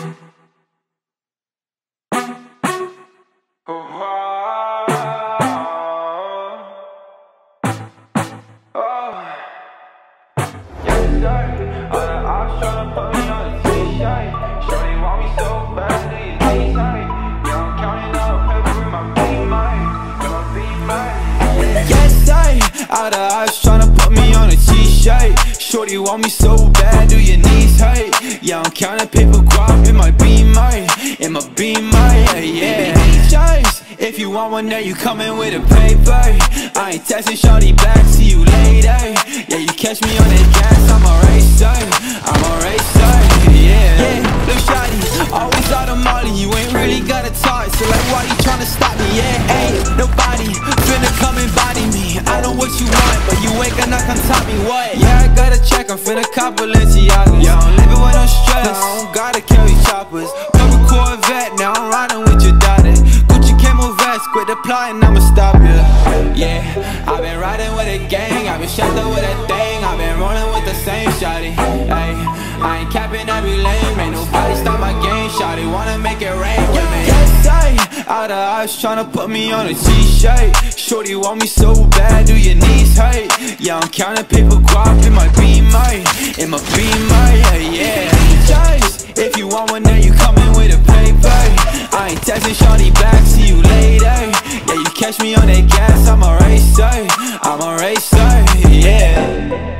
All the eyes tryna put me on a t-shirt. Shorty want me so bad, do your knees hurt? Yeah, I'm counting paper guap in my beamer, yeah. DJs, if you want one there, you coming with a paper. I ain't texting shorty back, see you later. Yeah, you catch me on that gas, I'm a racer, yeah. Look shawty, always out of molly, you ain't really got a talk. So like, why you tryna stop me? Yeah, ain't nobody finna come and body me. I know what you want, but you ain't gonna come top me, what? Yeah, I got a check, I'm finna cop Balenciagas. Yeah, I'm living with no stress, I don't gotta carry choppers. Couple Corvette, now I'm riding with your daughter. Gucci camo vest, quit applying, I'ma stop ya. Yeah, I've been riding with a gang, I've been strapped up with a thing, I've been rolling with the same shawty. Ay, I ain't capping every lane, ain't nobody stop my game. Shawty wanna make it rain with me. Yes, all the eyes tryna put me on a t-shirt. Shorty want me so bad, do your knees hurt? Yeah, I'm counting paper guap in my beamer, yeah. DJs, if you want one there, you coming with a paper. I ain't texting shorty back, see you later. Yeah, you catch me on that gas, I'm a racer, yeah.